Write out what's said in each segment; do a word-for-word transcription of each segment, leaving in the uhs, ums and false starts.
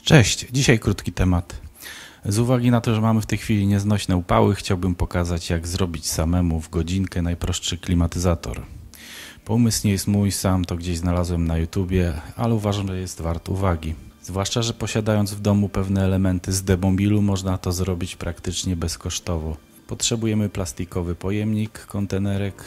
Cześć, dzisiaj krótki temat. Z uwagi na to, że mamy w tej chwili nieznośne upały, chciałbym pokazać, jak zrobić samemu w godzinkę najprostszy klimatyzator. Pomysł nie jest mój, sam to gdzieś znalazłem na YouTubie, ale uważam, że jest wart uwagi. Zwłaszcza, że posiadając w domu pewne elementy z demobilu, można to zrobić praktycznie bezkosztowo. Potrzebujemy plastikowy pojemnik, kontenerek,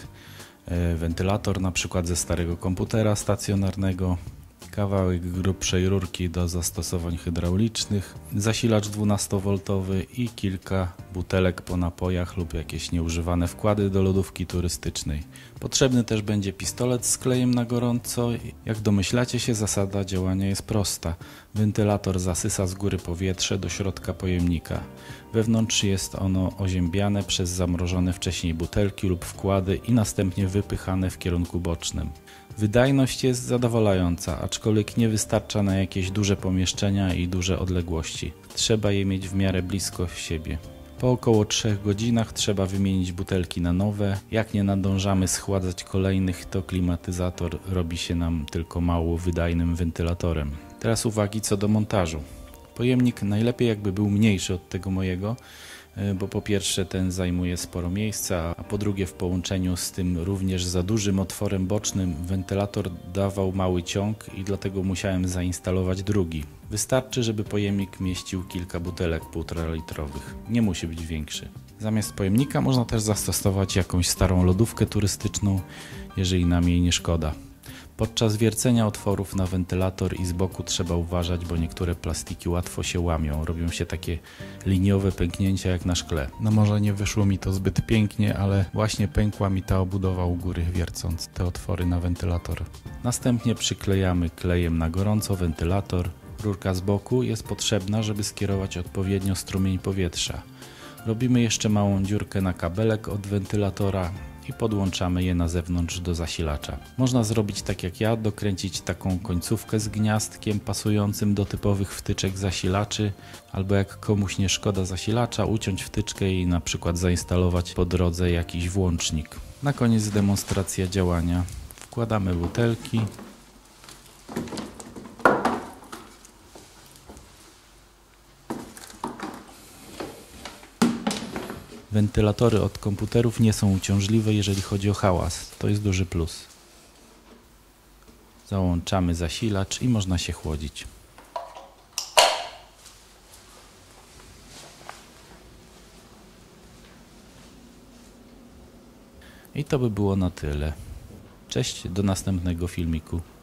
wentylator na przykład ze starego komputera stacjonarnego, kawałek grubszej rurki do zastosowań hydraulicznych, zasilacz dwunastowoltowy i kilka butelek po napojach lub jakieś nieużywane wkłady do lodówki turystycznej. Potrzebny też będzie pistolet z klejem na gorąco. Jak domyślacie się, zasada działania jest prosta. Wentylator zasysa z góry powietrze do środka pojemnika. Wewnątrz jest ono oziębiane przez zamrożone wcześniej butelki lub wkłady i następnie wypychane w kierunku bocznym. Wydajność jest zadowalająca, aczkolwiek nie wystarcza na jakieś duże pomieszczenia i duże odległości. Trzeba je mieć w miarę blisko siebie. Po około trzech godzinach trzeba wymienić butelki na nowe. Jak nie nadążamy schładzać kolejnych, to klimatyzator robi się nam tylko mało wydajnym wentylatorem. Teraz uwagi co do montażu. Pojemnik najlepiej jakby był mniejszy od tego mojego, bo po pierwsze ten zajmuje sporo miejsca, a po drugie w połączeniu z tym również za dużym otworem bocznym wentylator dawał mały ciąg i dlatego musiałem zainstalować drugi. Wystarczy, żeby pojemnik mieścił kilka butelek półtora litrowych. Nie musi być większy. Zamiast pojemnika można też zastosować jakąś starą lodówkę turystyczną, jeżeli nam jej nie szkoda. Podczas wiercenia otworów na wentylator i z boku trzeba uważać, bo niektóre plastiki łatwo się łamią. Robią się takie liniowe pęknięcia jak na szkle. No może nie wyszło mi to zbyt pięknie, ale właśnie pękła mi ta obudowa u góry, wiercąc te otwory na wentylator. Następnie przyklejamy klejem na gorąco wentylator. Rurka z boku jest potrzebna, żeby skierować odpowiednio strumień powietrza. Robimy jeszcze małą dziurkę na kabelek od wentylatora i podłączamy je na zewnątrz do zasilacza. Można zrobić tak jak ja, dokręcić taką końcówkę z gniazdkiem pasującym do typowych wtyczek zasilaczy, albo jak komuś nie szkoda zasilacza, uciąć wtyczkę i na przykład zainstalować po drodze jakiś włącznik. Na koniec demonstracja działania. Wkładamy butelki. Wentylatory od komputerów nie są uciążliwe, jeżeli chodzi o hałas. To jest duży plus. Załączamy zasilacz i można się chłodzić. I to by było na tyle. Cześć, do następnego filmiku.